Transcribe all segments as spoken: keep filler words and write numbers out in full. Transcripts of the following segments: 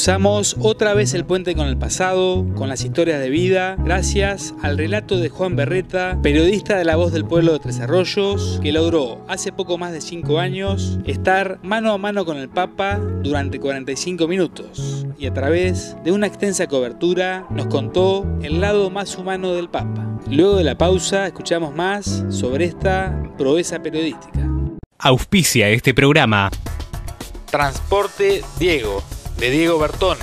Cruzamos otra vez el puente con el pasado, con las historias de vida, gracias al relato de Juan Berreta, periodista de La Voz del Pueblo de Tres Arroyos, que logró hace poco más de cinco años estar mano a mano con el Papa durante cuarenta y cinco minutos y a través de una extensa cobertura nos contó el lado más humano del Papa. Luego de la pausa escuchamos más sobre esta proeza periodística. Auspicia este programa Transporte Diego, de Diego Bertone.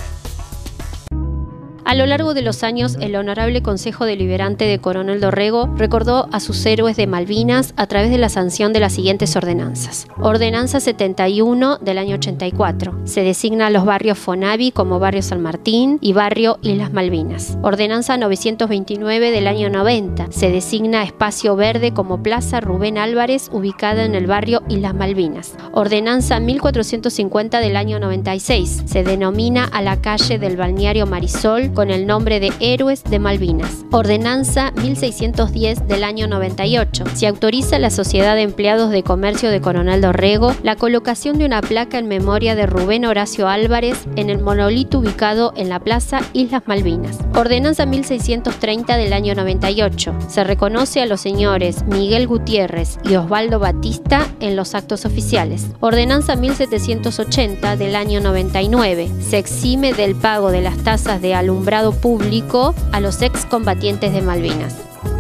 A lo largo de los años, el Honorable Consejo Deliberante de Coronel Dorrego recordó a sus héroes de Malvinas a través de la sanción de las siguientes ordenanzas. Ordenanza setenta y uno del año ochenta y cuatro. Se designa a los barrios Fonavi como Barrio San Martín y Barrio Islas Malvinas. Ordenanza novecientos veintinueve del año noventa. Se designa Espacio Verde como Plaza Rubén Álvarez, ubicada en el barrio Islas Malvinas. Ordenanza mil cuatrocientos cincuenta del año noventa y seis. Se denomina a la calle del balneario Marisol con el nombre de Héroes de Malvinas. Ordenanza mil seiscientos diez del año noventa y ocho. Se autoriza a la Sociedad de Empleados de Comercio de Coronel Dorrego la colocación de una placa en memoria de Rubén Horacio Álvarez en el monolito ubicado en la Plaza Islas Malvinas. Ordenanza mil seiscientos treinta del año noventa y ocho. Se reconoce a los señores Miguel Gutiérrez y Osvaldo Batista en los actos oficiales. Ordenanza mil setecientos ochenta del año noventa y nueve. Se exime del pago de las tasas de alumbrado público a los excombatientes de Malvinas.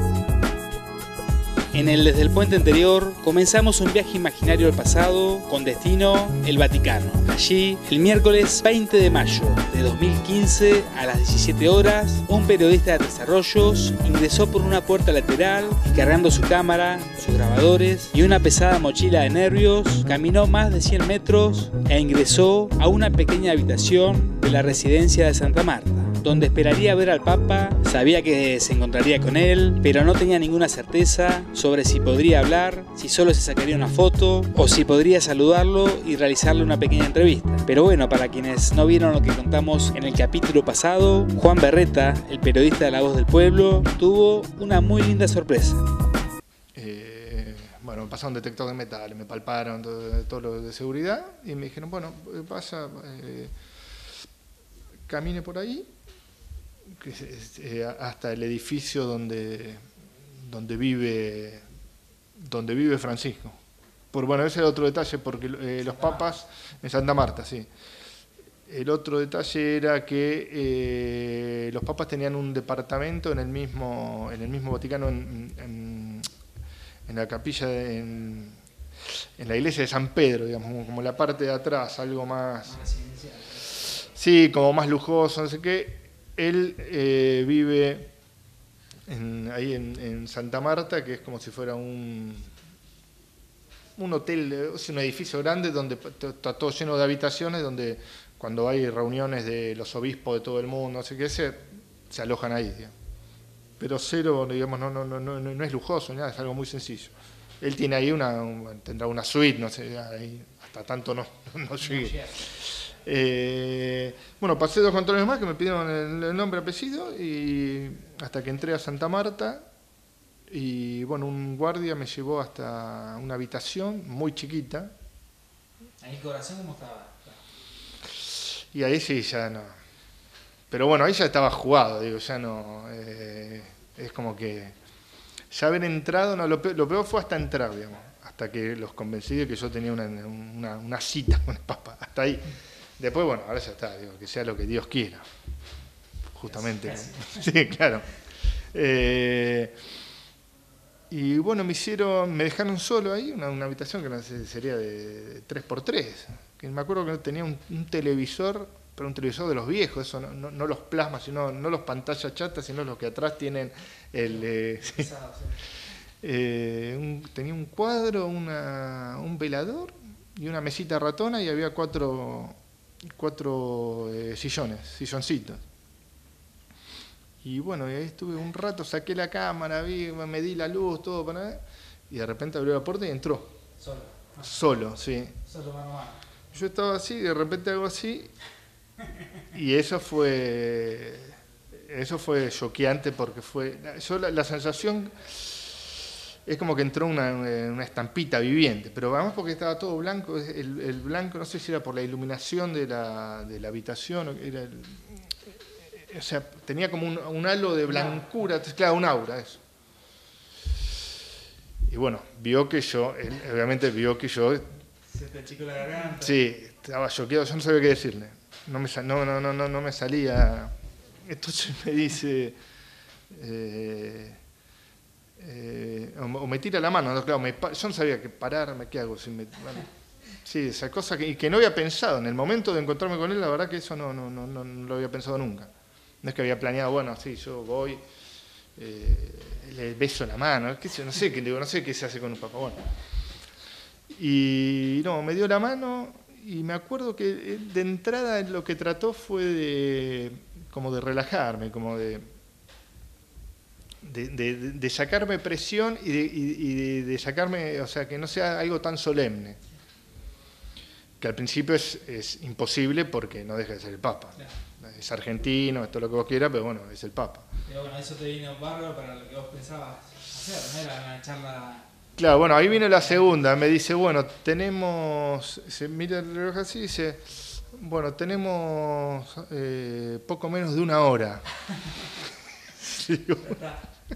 En el Desde el Puente anterior comenzamos un viaje imaginario al pasado con destino el Vaticano. Allí, el miércoles veinte de mayo de dos mil quince a las diecisiete horas, un periodista de Tres Arroyos ingresó por una puerta lateral y cargando su cámara, sus grabadores y una pesada mochila de nervios, caminó más de cien metros e ingresó a una pequeña habitación de la residencia de Santa Marta, donde esperaría ver al Papa. Sabía que se encontraría con él, pero no tenía ninguna certeza sobre si podría hablar, si solo se sacaría una foto o si podría saludarlo y realizarle una pequeña entrevista. Pero bueno, para quienes no vieron lo que contamos en el capítulo pasado, Juan Berreta, el periodista de La Voz del Pueblo, tuvo una muy linda sorpresa. Eh, bueno, me pasaron un detector de metales, me palparon todo, todo lo de seguridad y me dijeron, bueno, pasa, eh, camine por ahí, que es, eh, hasta el edificio donde, donde vive donde vive Francisco. Por, bueno, ese es otro detalle, porque eh, los papas, en Santa Marta, sí. El otro detalle era que eh, los papas tenían un departamento en el mismo, en el mismo Vaticano, en, en, en la capilla, de, en, en la iglesia de San Pedro, digamos, como la parte de atrás, algo más... Sí, como más lujoso, no sé qué. Él eh, vive en, ahí en, en Santa Marta, que es como si fuera un, un hotel, es un edificio grande donde está todo lleno de habitaciones, donde cuando hay reuniones de los obispos de todo el mundo, no sé qué, se, se alojan ahí, digamos. Pero cero, digamos, no, no, no, no, no es lujoso, nada, es algo muy sencillo. Él tiene ahí una, un, tendrá una suite, no sé, ahí, hasta tanto no, no llegue. Eh, bueno, pasé dos controles más que me pidieron el, el nombre, apellido, y hasta que entré a Santa Marta, y bueno, un guardia me llevó hasta una habitación muy chiquita. ¿Ahí el corazón cómo estaba? Y ahí sí, ya no. Pero bueno, ahí ya estaba jugado, digo, ya no. Eh, es como que ya haber entrado, no, lo peor, lo peor fue hasta entrar, digamos, hasta que los convencí de que yo tenía una, una, una cita con el Papa, hasta ahí. Después, bueno, ahora ya está, digo, que sea lo que Dios quiera, justamente. Sí, claro. Eh, y bueno, me hicieron, me dejaron solo ahí, una, una habitación que no sé, sería de tres por tres, que me acuerdo que tenía un, un televisor, pero un televisor de los viejos, eso, no, no, no los plasmas, sino no los pantallas chatas, sino los que atrás tienen el... Eh, sí. eh, un, tenía un cuadro, una, un velador y una mesita ratona y había cuatro... cuatro eh, sillones, silloncitos. Y bueno, ahí estuve un rato, saqué la cámara, vi, me di la luz, todo para ver, y de repente abrió la puerta y entró. Solo. Solo, sí. Solo mano a mano. Yo estaba así, de repente hago así, y eso fue, eso fue choqueante porque fue, yo la, la sensación es como que entró una, una estampita viviente, pero además porque estaba todo blanco, el, el blanco no sé si era por la iluminación de la, de la habitación, era el, o sea, tenía como un, un halo de blancura, claro, un aura, eso. Y bueno, vio que yo, él, obviamente vio que yo... Se te achicó la garganta. Sí, estaba choqueado, yo no sabía qué decirle, no me, no, no, no, no me salía... Entonces me dice... Eh, Eh, o, o me tira la mano, no, claro, me, yo no sabía qué pararme, qué hago. Si me, bueno, sí, esa cosa que, que no había pensado. En el momento de encontrarme con él, la verdad que eso no, no, no, no, no lo había pensado nunca. No es que había planeado, bueno, sí, yo voy, eh, le beso la mano, qué sé, no sé qué, no sé qué se hace con un papá. Bueno. Y no, me dio la mano y me acuerdo que de entrada lo que trató fue de, como de relajarme, como de... De, de, de sacarme presión y, de, y de, de sacarme, o sea, que no sea algo tan solemne. Que al principio es, es imposible porque no deja de ser el Papa. Claro. Es argentino, es todo lo que vos quieras, pero bueno, es el Papa. Pero bueno, eso te vino bárbaro para lo que vos pensabas hacer, ¿no? Era una charla... Claro, bueno, ahí viene la segunda. Me dice, bueno, tenemos... Se mira el reloj así y dice, bueno, tenemos eh, poco menos de una hora. Sí, bueno.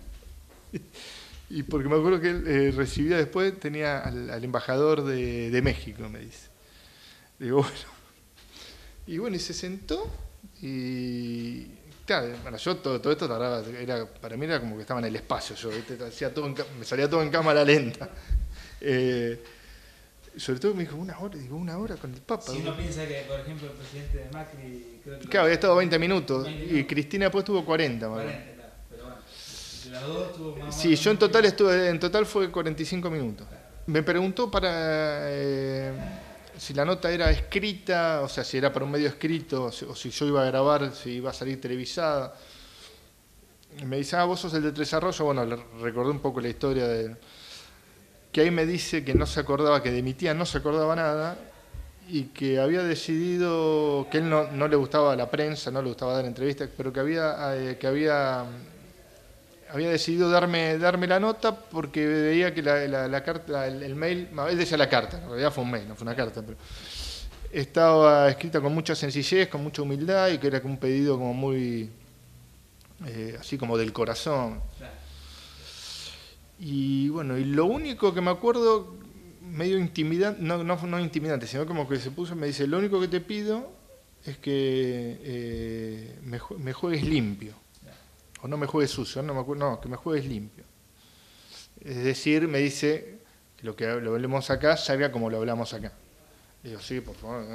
Y porque me acuerdo que él eh, recibía después, tenía al, al embajador de, de México, me dice. Digo, bueno. Y bueno, y se sentó y... Claro, bueno, yo todo, todo esto tardaba, era, para mí era como que estaba en el espacio, yo ¿viste? Hacía todo en, me salía todo en cámara lenta. Eh, sobre todo me dijo, una hora, digo, una hora con el Papa. Si uno piensa que, por ejemplo, el presidente de Macri... Creo que claro, había estado veinte minutos, veinte minutos. Y Cristina después tuvo cuarenta. cuarenta, claro, pero bueno. Las dos tuvo más sí, yo en total estuve, en total fue cuarenta y cinco minutos. Me preguntó para eh, si la nota era escrita, o sea, si era para un medio escrito, o si, o si yo iba a grabar, si iba a salir televisada. Y me dice, ah, vos sos el de Tres Arroyos. Bueno, le recordé un poco la historia de... Que ahí me dice que no se acordaba, que de mi tía no se acordaba nada, y que había decidido, que él no, no le gustaba la prensa, no le gustaba dar entrevistas, pero que había... Eh, que había había decidido darme, darme la nota porque veía que la, la, la carta, el, el mail, él decía la carta, en realidad fue un mail, no fue una carta, pero estaba escrita con mucha sencillez, con mucha humildad y que era un pedido como muy, eh, así como del corazón. Y bueno, y lo único que me acuerdo, medio intimidante, no, no, no intimidante, sino como que se puso, me dice, lo único que te pido es que eh, me, me juegues limpio. O no me juegues sucio, no, me acuerdo, no, que me juegues limpio. Es decir, me dice que lo que lo hablemos acá salga como lo hablamos acá. Y digo, sí, por favor.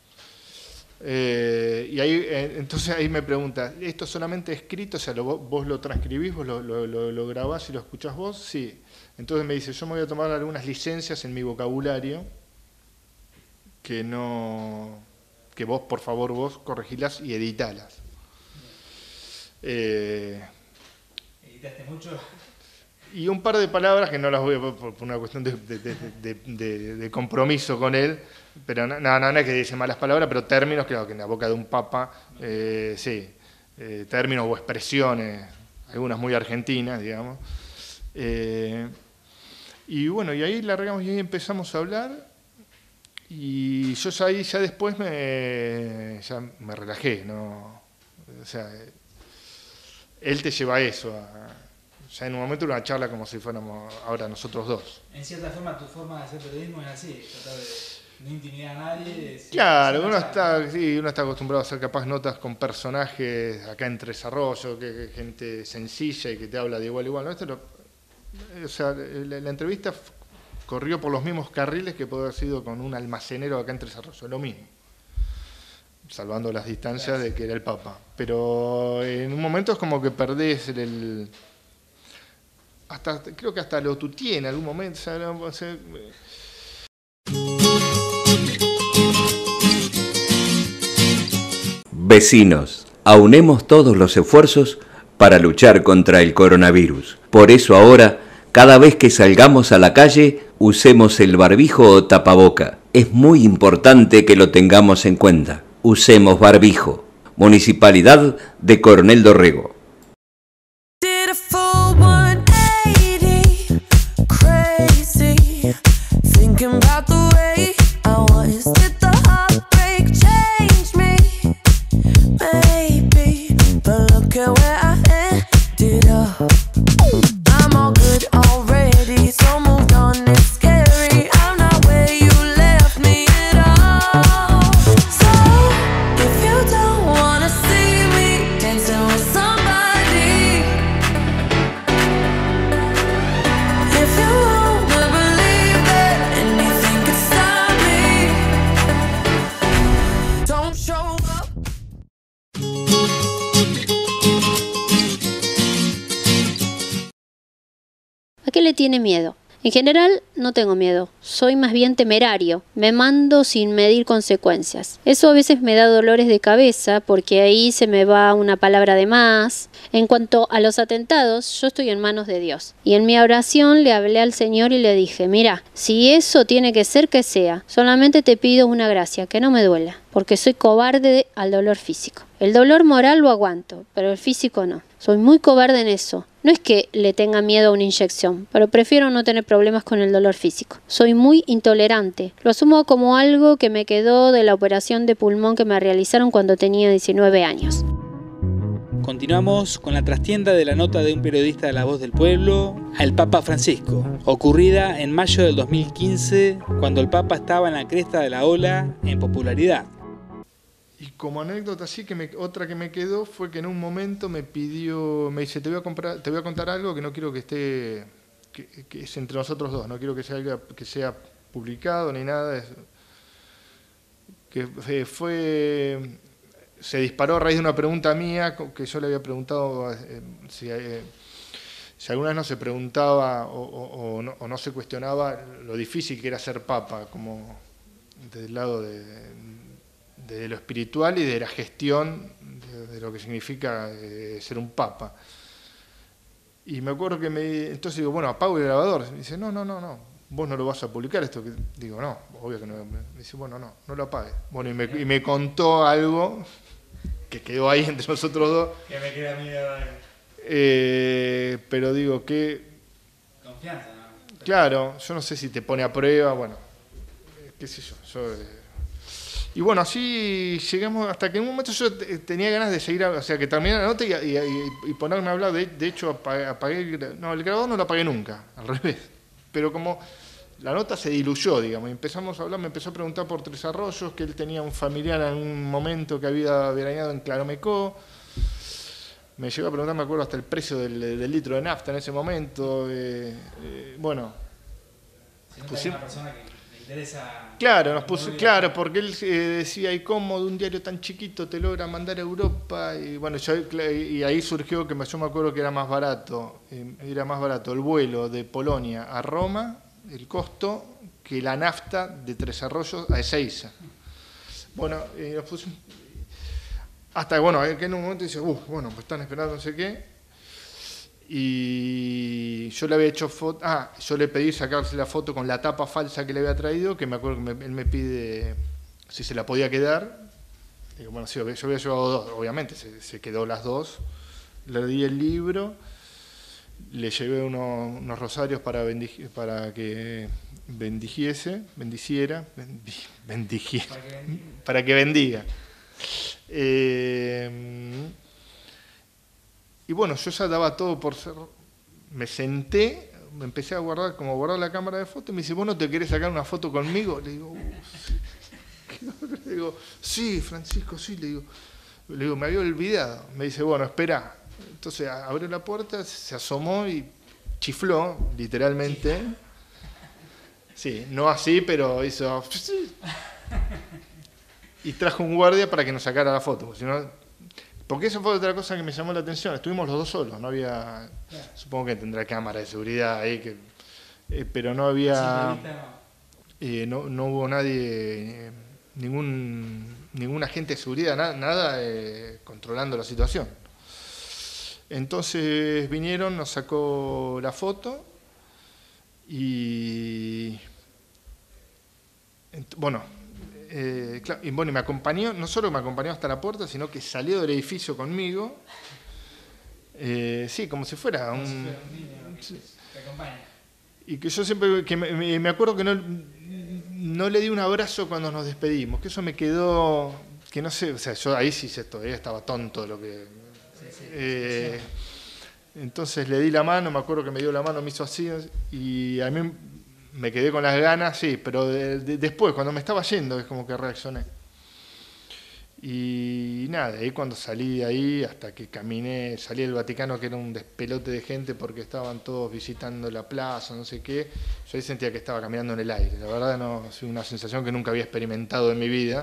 Eh, y ahí, eh, entonces ahí me pregunta, ¿esto solamente escrito? O sea, lo, vos lo transcribís, vos lo, lo, lo, lo grabás y lo escuchás vos. Sí. Entonces me dice, yo me voy a tomar algunas licencias en mi vocabulario que no, que vos, por favor, vos corregílas y editalas. Eh, ¿Editaste mucho? Y un par de palabras que no las voy a por, por una cuestión de, de, de, de, de, de compromiso con él, pero no, no, no es que dice malas palabras, pero términos, claro, que en la boca de un papa, eh, sí, eh, términos o expresiones, algunas muy argentinas, digamos. Eh, y bueno, y ahí largamos y ahí empezamos a hablar, y yo ya ahí ya después me, ya me relajé, ¿no? O sea, él te lleva a eso, a, ya en un momento era una charla como si fuéramos ahora nosotros dos. En cierta forma, tu forma de hacer periodismo es así, tratar de no intimidar a nadie. Claro, uno está, sí, uno está acostumbrado a hacer capaz notas con personajes acá en Tres Arroyos, que, que gente sencilla y que te habla de igual a igual. ¿No? Esto lo, o sea, la, la entrevista corrió por los mismos carriles que puede haber sido con un almacenero acá en Tres Arroyos, lo mismo. Salvando las distancias de que era el Papa. Pero en un momento es como que perdés el... el hasta creo que hasta lo tutié en algún momento. O sea, Vecinos, aunemos todos los esfuerzos para luchar contra el coronavirus. Por eso ahora, cada vez que salgamos a la calle, usemos el barbijo o tapaboca. Es muy importante que lo tengamos en cuenta. Usemos barbijo. Municipalidad de Coronel Dorrego. le tiene miedo. En general no tengo miedo, soy más bien temerario, me mando sin medir consecuencias. Eso a veces me da dolores de cabeza porque ahí se me va una palabra de más. En cuanto a los atentados, yo estoy en manos de Dios. Y en mi oración le hablé al Señor y le dije, mira, si eso tiene que ser, que sea. Solamente te pido una gracia, que no me duela, porque soy cobarde al dolor físico. El dolor moral lo aguanto, pero el físico no. Soy muy cobarde en eso. No es que le tenga miedo a una inyección, pero prefiero no tener problemas con el dolor físico. Soy muy intolerante. Lo asumo como algo que me quedó de la operación de pulmón que me realizaron cuando tenía diecinueve años. Continuamos con la trastienda de la nota de un periodista de La Voz del Pueblo al Papa Francisco, ocurrida en mayo del dos mil quince, cuando el Papa estaba en la cresta de la ola en popularidad. Y como anécdota, sí, que me, otra que me quedó fue que en un momento me pidió, me dice, te voy a, comprar, te voy a contar algo que no quiero que esté, que, que es entre nosotros dos, no quiero que sea algo que sea publicado ni nada. Es, que fue, se disparó a raíz de una pregunta mía que yo le había preguntado eh, si, eh, si alguna vez no se preguntaba o, o, o, no, o no se cuestionaba lo difícil que era ser papa, como desde el lado de... de lo espiritual y de la gestión de, de lo que significa eh, ser un papa. Y me acuerdo que me... Entonces digo, bueno, apago el grabador. Me dice, no, no, no, no, vos no lo vas a publicar esto. Que digo, no, obvio que no. Me dice, bueno, no, no lo apagues. Bueno, y me, y me contó algo que quedó ahí entre nosotros dos. Que me queda miedo. Eh, pero digo, que... Confianza, ¿no? Claro, yo no sé si te pone a prueba, bueno, qué sé yo, yo... Eh, Y bueno, así llegamos hasta que en un momento yo tenía ganas de seguir, o sea, que terminara la nota y, y, y ponerme a hablar. De, de hecho, apagué, apagué el, no, el grabador no lo apagué nunca, al revés. Pero como la nota se diluyó, digamos, y empezamos a hablar, me empezó a preguntar por Tres Arroyos, que él tenía un familiar en un momento que había veraneado en Claromecó. Me llegó a preguntar, me acuerdo, hasta el precio del, del litro de nafta en ese momento. Eh, eh, bueno. Si no pues, una persona que le interesa... Claro, nos puso, claro, porque él eh, decía, ¿y cómo de un diario tan chiquito te logra mandar a Europa? Y bueno, yo, y ahí surgió que yo me acuerdo que era más barato, eh, era más barato el vuelo de Polonia a Roma, el costo, que la nafta de Tres Arroyos a Ezeiza. Bueno, eh, nos puso, hasta bueno, que en un momento dice, uh, bueno, pues están esperando no sé qué. Y yo le había hecho foto, ah, yo le pedí sacarse la foto con la tapa falsa que le había traído, que me acuerdo que me, él me pide si se la podía quedar. Digo, bueno, sí, yo había llevado dos, obviamente, se, se quedó las dos. Le di el libro, le llevé uno, unos rosarios para, bendig, para que bendijese, bendiciera, bendi, bendigiera, para que bendiga. Para que bendiga. Eh, Y bueno, yo ya daba todo por ser... Me senté, me empecé a guardar, como guardar la cámara de fotos, y me dice, ¿vos no te querés sacar una foto conmigo? Le digo, le digo, sí, Francisco, sí, le digo. Le digo, me había olvidado. Me dice, bueno, espera. Entonces abrió la puerta, se asomó y chifló, literalmente. Sí, no así, pero hizo... Y trajo un guardia para que nos sacara la foto, porque si no... Porque eso fue otra cosa que me llamó la atención. Estuvimos los dos solos, no había... Claro. Supongo que tendrá cámara de seguridad ahí, que, eh, pero no había... Eh, no, no hubo nadie, eh, ningún, ningún agente de seguridad, nada, nada eh, controlando la situación. Entonces vinieron, nos sacó la foto y... Bueno... Eh, claro, y bueno, me acompañó, no solo me acompañó hasta la puerta, sino que salió del edificio conmigo, eh, sí, como si fuera un... un niño, sí. Te acompaña. Y que yo siempre, que me, me acuerdo que no, no le di un abrazo cuando nos despedimos, que eso me quedó, que no sé, o sea, yo ahí sí todavía estaba tonto de lo que... Sí, sí, eh, sí. Entonces le di la mano, me acuerdo que me dio la mano, me hizo así, y a mí... Me quedé con las ganas, sí, pero de, de, después, cuando me estaba yendo, es como que reaccioné. Y nada, ahí cuando salí de ahí, hasta que caminé, salí del Vaticano, que era un despelote de gente porque estaban todos visitando la plaza, no sé qué, yo ahí sentía que estaba caminando en el aire. La verdad, no, es una sensación que nunca había experimentado en mi vida.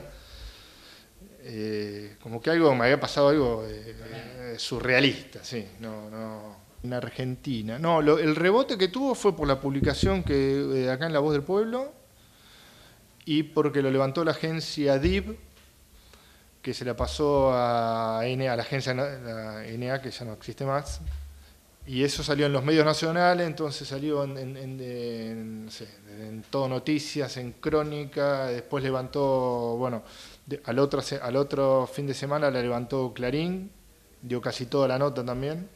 Eh, como que algo me había pasado algo eh, surrealista, sí, no, no... En Argentina. No, lo, el rebote que tuvo fue por la publicación que eh, acá en La Voz del Pueblo y porque lo levantó la agencia D I V, que se la pasó a, N A, a la agencia la N A, que ya no existe más. Y eso salió en los medios nacionales, entonces salió en, en, en, en, no sé, en Todo Noticias, en Crónica, después levantó, bueno, de, al, otro, al otro fin de semana la levantó Clarín, dio casi toda la nota también.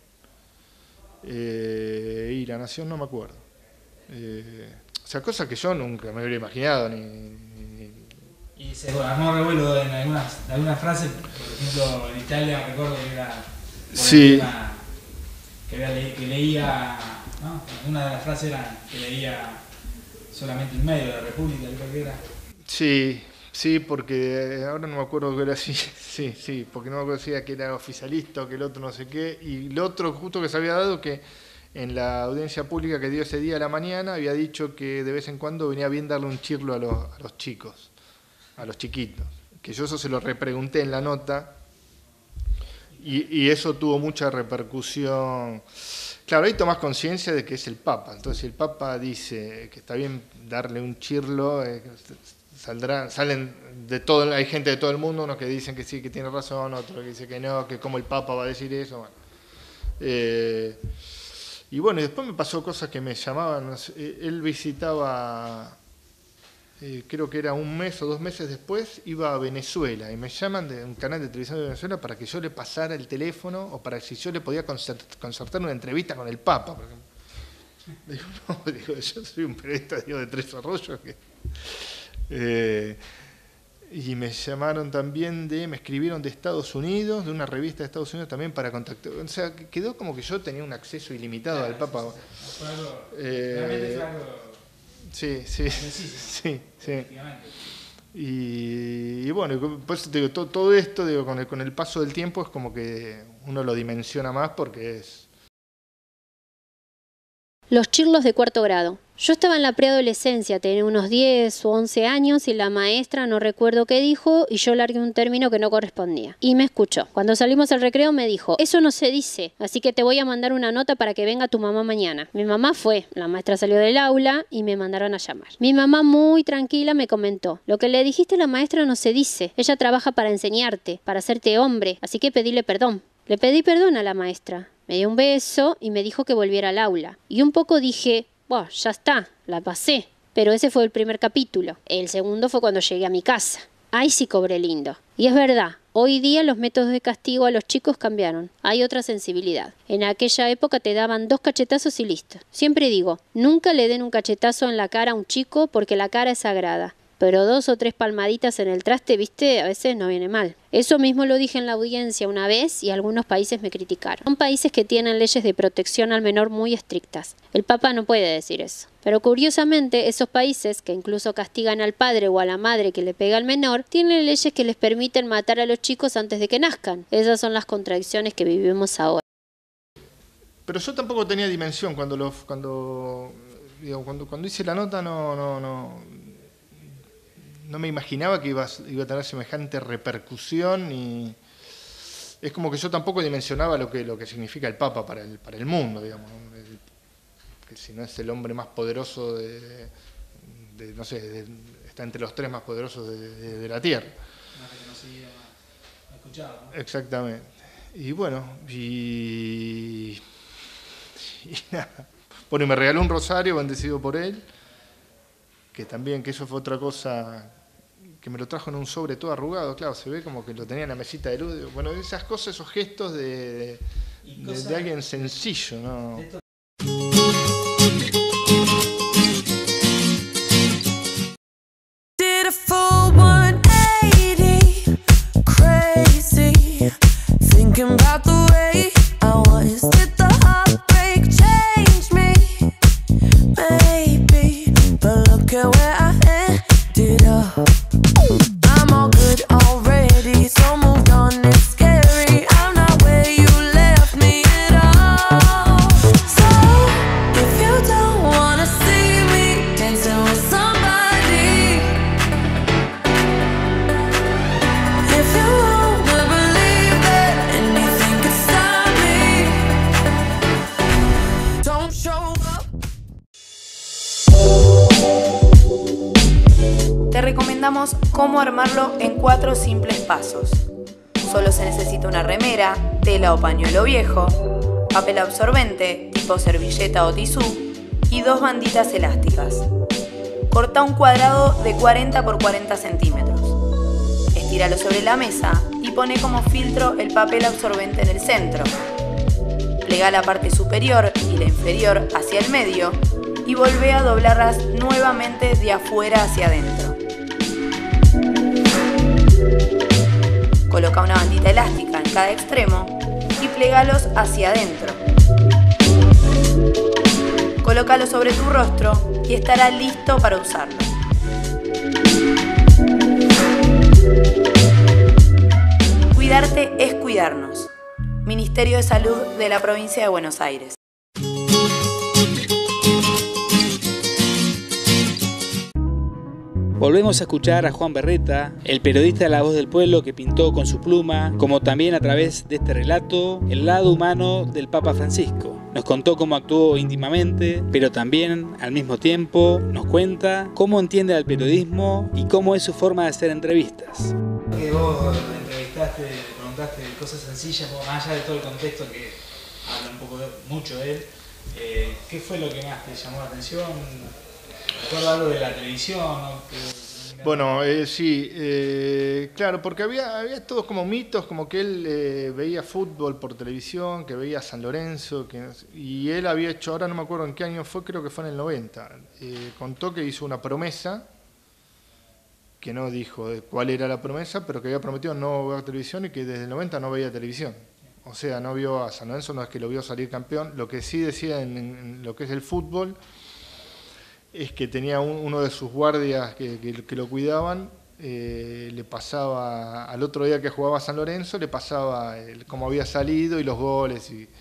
Eh, y La Nación no me acuerdo. Eh, o sea, cosas que yo nunca me hubiera imaginado. Ni, ni... Y se armó revuelo en algunas, algunas frases, por ejemplo, en Italia recuerdo que era sí. Tema, que, era, que leía, ¿no? Una de las frases era que leía solamente el medio de la República, creo que era. Sí, sí, porque ahora no me acuerdo que era así, sí, sí, porque no me acuerdo si era que era oficialista o que el otro no sé qué, y el otro justo que se había dado que en la audiencia pública que dio ese día a la mañana había dicho que de vez en cuando venía bien darle un chirlo a los, a los chicos, a los chiquitos, que yo eso se lo repregunté en la nota y, y eso tuvo mucha repercusión. Claro, ahí tomás conciencia de que es el Papa, entonces si el Papa dice que está bien darle un chirlo, eh, Saldrán, salen de todo, hay gente de todo el mundo, unos que dicen que sí, que tiene razón, otros que dicen que no, que como el Papa va a decir eso. Bueno. Eh, y bueno, y después me pasó cosas que me llamaban. Él visitaba, eh, creo que era un mes o dos meses después, iba a Venezuela y me llaman de un canal de televisión de Venezuela para que yo le pasara el teléfono o para que si yo le podía concertar una entrevista con el Papa, por ejemplo. Digo, no, digo, yo soy un periodista digo, de Tres Arroyos que... Eh, y me llamaron también de, me escribieron de Estados Unidos, de una revista de Estados Unidos también para contactar, o sea, quedó como que yo tenía un acceso ilimitado claro, al Papa. Sí, sí, sí. Fue algo, eh, realmente fue algo sí, sí, sí, sí. Y, y bueno, pues digo, todo, todo esto digo, con el, con el paso del tiempo es como que uno lo dimensiona más porque es... Los chirlos de cuarto grado. Yo estaba en la preadolescencia, tenía unos diez o once años y la maestra no recuerdo qué dijo y yo largué un término que no correspondía. Y me escuchó. Cuando salimos al recreo me dijo, eso no se dice, así que te voy a mandar una nota para que venga tu mamá mañana. Mi mamá fue, la maestra salió del aula y me mandaron a llamar. Mi mamá muy tranquila me comentó, lo que le dijiste a la maestra no se dice, ella trabaja para enseñarte, para hacerte hombre, así que pedile perdón. Le pedí perdón a la maestra. Me dio un beso y me dijo que volviera al aula. Y un poco dije, bueno, ya está, la pasé. Pero ese fue el primer capítulo. El segundo fue cuando llegué a mi casa. Ahí sí cobré lindo. Y es verdad, hoy día los métodos de castigo a los chicos cambiaron. Hay otra sensibilidad. En aquella época te daban dos cachetazos y listo. Siempre digo, nunca le den un cachetazo en la cara a un chico porque la cara es sagrada. Pero dos o tres palmaditas en el traste, viste, a veces no viene mal. Eso mismo lo dije en la audiencia una vez y algunos países me criticaron. Son países que tienen leyes de protección al menor muy estrictas. El Papa no puede decir eso. Pero curiosamente, esos países que incluso castigan al padre o a la madre que le pega al menor, tienen leyes que les permiten matar a los chicos antes de que nazcan. Esas son las contradicciones que vivimos ahora. Pero yo tampoco tenía dimensión cuando lo, cuando, digo, cuando, cuando hice la nota no... no, no No me imaginaba que iba, iba a tener semejante repercusión y es como que yo tampoco dimensionaba lo que, lo que significa el Papa para el, para el mundo, digamos, ¿no? El, que si no es el hombre más poderoso de, de no sé, de, está entre los tres más poderosos de, de, de la Tierra. Más reconocido, más escuchado, ¿no? Exactamente. Y bueno, y, y nada. Bueno, y me regaló un rosario bendecido por él, que también, que eso fue otra cosa... que me lo trajo en un sobre todo arrugado, claro, se ve como que lo tenía en la mesita de luz. Bueno, esas cosas, esos gestos de, de, de, de alguien sencillo, ¿no? te recomendamos cómo armarlo en cuatro simples pasos. Solo se necesita una remera, tela o pañuelo viejo, papel absorbente tipo servilleta o tisú y dos banditas elásticas. Corta un cuadrado de cuarenta por cuarenta centímetros. Estíralo sobre la mesa y pone como filtro el papel absorbente en el centro. Plega la parte superior y la inferior hacia el medio y volvé a doblarlas nuevamente de afuera hacia adentro. Coloca una bandita elástica en cada extremo y plegalos hacia adentro. Colócalo sobre tu rostro y estará listo para usarlo. Cuidarte es cuidarnos. Ministerio de Salud de la Provincia de Buenos Aires. Volvemos a escuchar a Juan Berreta, el periodista de La Voz del Pueblo que pintó con su pluma, como también a través de este relato, el lado humano del Papa Francisco. Nos contó cómo actuó íntimamente, pero también, al mismo tiempo, nos cuenta cómo entiende al periodismo y cómo es su forma de hacer entrevistas. Que vos entrevistaste, preguntaste cosas sencillas, más allá de todo el contexto que habla un poco de, mucho de él, eh, ¿qué fue lo que más te llamó la atención? ¿Recuerdo algo de la televisión? ¿No? Que... Bueno, eh, sí, eh, claro, porque había, había todos como mitos, como que él eh, veía fútbol por televisión, que veía San Lorenzo, que, y él había hecho, ahora no me acuerdo en qué año fue, creo que fue en el noventa, eh, contó que hizo una promesa, que no dijo de cuál era la promesa, pero que había prometido no ver televisión y que desde el noventa no veía televisión. O sea, no vio a San Lorenzo, no es que lo vio salir campeón, lo que sí decía en, en lo que es el fútbol, es que tenía un, uno de sus guardias que, que, que lo cuidaban, eh, le pasaba, al otro día que jugaba San Lorenzo, le pasaba el, cómo había salido y los goles, y,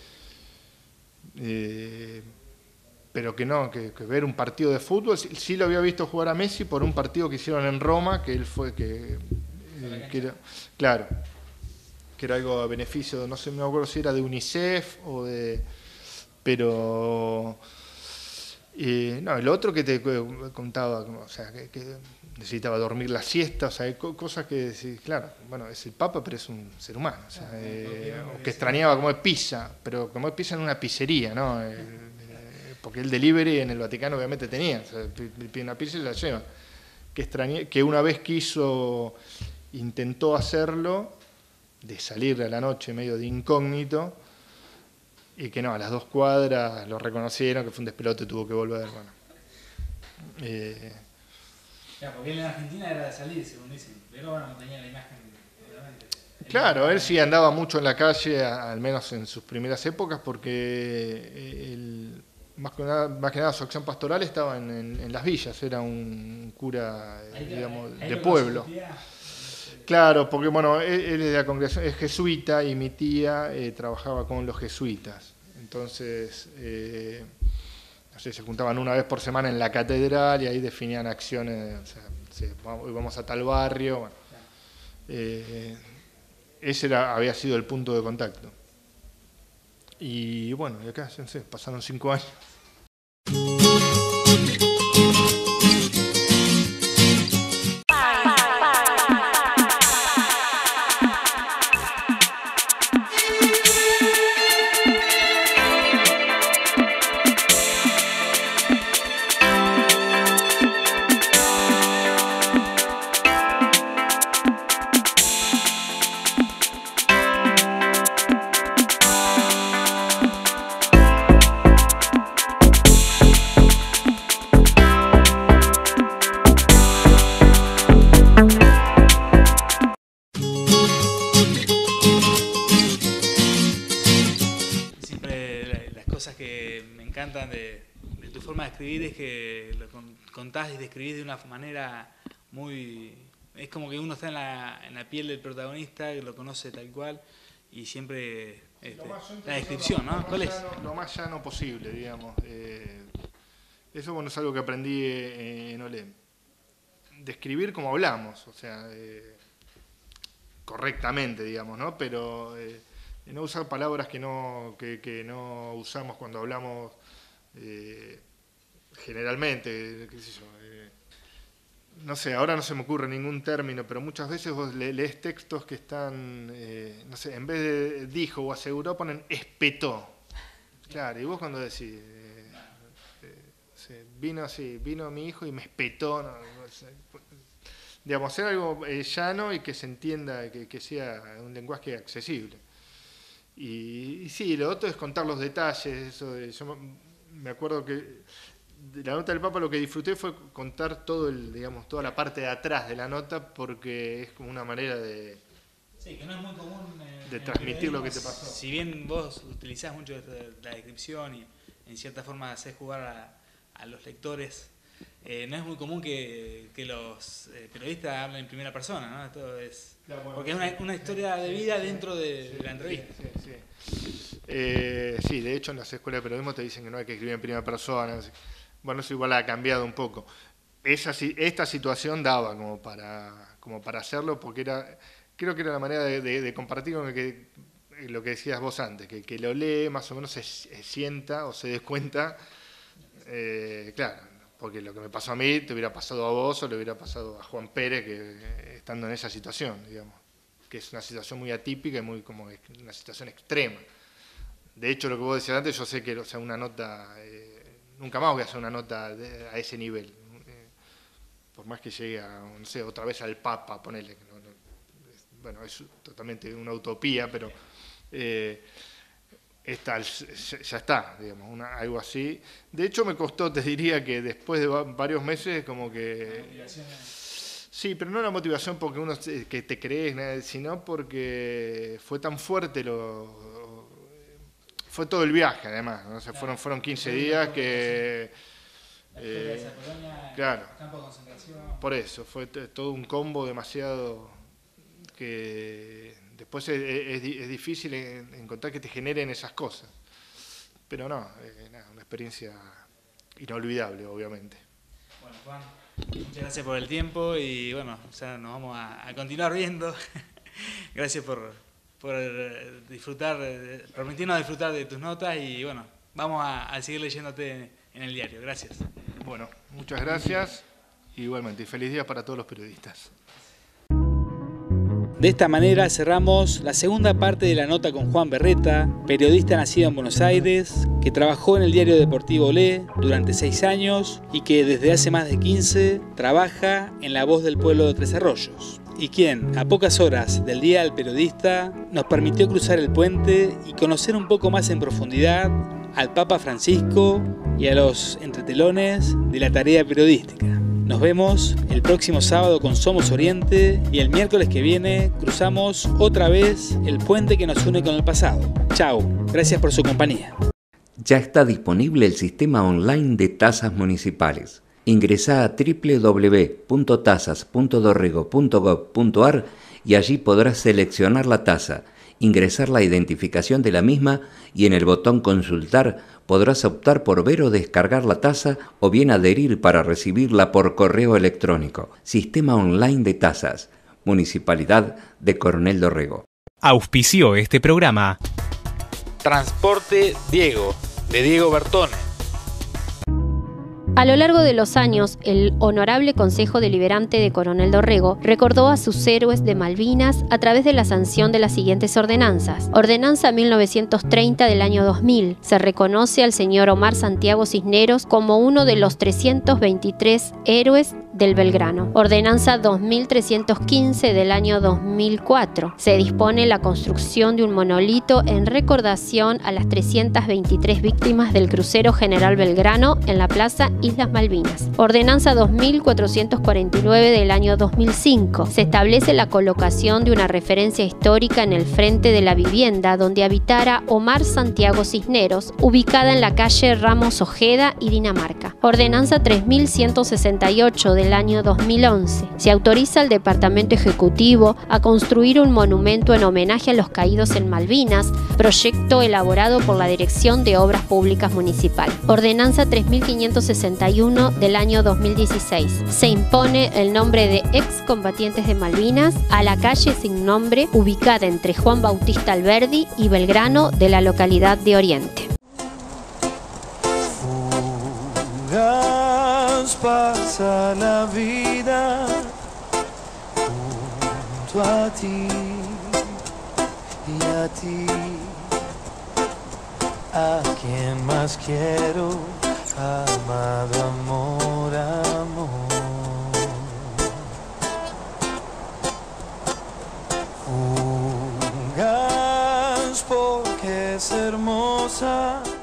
eh, pero que no, que, que ver un partido de fútbol, sí, sí lo había visto jugar a Messi por un partido que hicieron en Roma, que él fue, que, eh, que era, claro, que era algo a beneficio, no sé, no me acuerdo si era de UNICEF o de, pero... Eh, no, el otro que te contaba, o sea, que, que necesitaba dormir la siesta, o sea, hay cosas que, sí, claro, bueno, es el Papa, pero es un ser humano, o sea, eh, o que extrañaba comer pizza, pero comer pizza en una pizzería, ¿no? Eh, porque el delivery en el Vaticano obviamente tenía, o sea, pide una pizza y la lleva. Que, extrañé, que una vez quiso, intentó hacerlo, de salir a la noche medio de incógnito, y que no, a las dos cuadras lo reconocieron, que fue un despelote, tuvo que volver. Bueno. Eh, claro, porque él en Argentina era de salir, según dicen, pero bueno, no tenía la imagen, obviamente. Claro, él sí andaba mucho en la calle, al menos en sus primeras épocas, porque él, más, que nada, más que nada su acción pastoral estaba en, en, en las villas, era un cura, ahí, digamos, ahí de pueblo. Claro, porque bueno, él, él es de la congregación, es jesuita y mi tía eh, trabajaba con los jesuitas. Entonces, eh, no sé, se juntaban una vez por semana en la catedral y ahí definían acciones, o sea, sí, hoy vamos a tal barrio. Bueno, eh, ese era, había sido el punto de contacto. Y bueno, y acá, no sé, pasaron cinco años. De, de tu forma de escribir es que lo contás y describís de una manera muy... Es como que uno está en la, en la piel del protagonista, que lo conoce tal cual, y siempre este, la descripción, ¿no? ¿Cuál es? Llano, lo más llano posible, digamos. Eh, eso bueno, es algo que aprendí en Olem. Describir como hablamos, o sea, eh, correctamente, digamos, ¿no? Pero eh, no usar palabras que no, que, que no usamos cuando hablamos... Eh, generalmente, qué sé yo, eh, no sé, ahora no se me ocurre ningún término, pero muchas veces vos le, lees textos que están, eh, no sé, en vez de dijo o aseguró, ponen espetó. Claro, y vos cuando decís, eh, eh, vino así, vino mi hijo y me espetó, no, no sé, digamos, ser algo eh, llano y que se entienda, que, que sea un lenguaje accesible. Y, y sí, lo otro es contar los detalles, eso de, yo me acuerdo que de la nota del Papa lo que disfruté fue contar todo el, digamos, toda la parte de atrás de la nota, porque es como una manera de, sí, que no es muy común eh, de transmitir lo que te pasó. Si bien vos utilizás mucho la descripción y en cierta forma hacés jugar a, a los lectores, eh, no es muy común que, que los eh, periodistas hablen en primera persona, ¿no? Esto es, claro, bueno, porque es una, una historia de vida sí, dentro de, sí, de la entrevista. Sí, sí, sí. Eh, sí, de hecho en las escuelas de periodismo te dicen que no hay que escribir en primera persona. Bueno, eso igual ha cambiado un poco. Esa, esta situación daba como para, como para hacerlo, porque era, creo que era la manera de, de, de compartir con el que, lo que decías vos antes, que el que lo lee más o menos se, se sienta o se des cuenta, eh, claro, porque lo que me pasó a mí te hubiera pasado a vos o le hubiera pasado a Juan Pérez, que estando en esa situación, digamos, que es una situación muy atípica y muy como una situación extrema. De hecho, lo que vos decías antes, yo sé que, o sea, una nota, eh, nunca más voy a hacer una nota de, a ese nivel, eh, por más que llegue a, no sé, otra vez al Papa, ponele, que no, no, es, bueno, es totalmente una utopía, pero eh, esta, ya está, digamos, una, algo así. De hecho, me costó, te diría que después de varios meses, como que... Sí, pero no la motivación porque uno que te crees, sino porque fue tan fuerte lo... Fue todo el viaje, además, ¿no? O sea, fueron, fueron quince días que... Eh, claro, por eso, fue todo un combo demasiado que después es, es, es difícil encontrar que te generen esas cosas. Pero no, eh, nada, una experiencia inolvidable, obviamente. Bueno, Juan, muchas gracias por el tiempo y bueno, ya nos vamos a, a continuar viendo. Gracias por... por disfrutar, permitirnos disfrutar de tus notas y bueno, vamos a, a seguir leyéndote en el diario. Gracias. Bueno, muchas gracias. Igualmente, y feliz día para todos los periodistas. De esta manera cerramos la segunda parte de la nota con Juan Berreta, periodista nacido en Buenos Aires, que trabajó en el diario deportivo Olé durante seis años y que desde hace más de quince trabaja en La Voz del Pueblo de Tres Arroyos. Y quien, a pocas horas del Día del Periodista, nos permitió cruzar el puente y conocer un poco más en profundidad al Papa Francisco y a los entretelones de la tarea periodística. Nos vemos el próximo sábado con Somos Oriente y el miércoles que viene cruzamos otra vez el puente que nos une con el pasado. Chau, gracias por su compañía. Ya está disponible el sistema online de tasas municipales. Ingresá a doble u doble u doble u punto tasas punto dorrego punto gob punto ar y allí podrás seleccionar la tasa, ingresar la identificación de la misma y en el botón Consultar podrás optar por ver o descargar la tasa o bien adherir para recibirla por correo electrónico. Sistema online de tasas. Municipalidad de Coronel Dorrego. Auspició este programa Transporte Diego, de Diego Bertone. A lo largo de los años, el Honorable Consejo Deliberante de Coronel Dorrego recordó a sus héroes de Malvinas a través de la sanción de las siguientes ordenanzas. Ordenanza mil novecientos treinta del año dos mil. Se reconoce al señor Omar Santiago Cisneros como uno de los trescientos veintitrés héroes del Belgrano. Ordenanza dos mil trescientos quince del año dos mil cuatro. Se dispone la construcción de un monolito en recordación a las trescientas veintitrés víctimas del crucero General Belgrano en la Plaza Islas Malvinas. Ordenanza dos mil cuatrocientos cuarenta y nueve del año dos mil cinco. Se establece la colocación de una referencia histórica en el frente de la vivienda donde habitara Omar Santiago Cisneros, ubicada en la calle Ramos Ojeda y Dinamarca. Ordenanza tres mil ciento sesenta y ocho del año dos mil once. Se autoriza al Departamento Ejecutivo a construir un monumento en homenaje a los caídos en Malvinas, proyecto elaborado por la Dirección de Obras Públicas Municipal. Ordenanza tres mil quinientos sesenta y uno del año dos mil dieciséis. Se impone el nombre de excombatientes de Malvinas a la calle sin nombre ubicada entre Juan Bautista Alberdi y Belgrano de la localidad de Oriente. Fugaz nos pasa la vida junto a ti y a ti. A quien más quiero, amado amor, amor. Juzgas porque es hermosa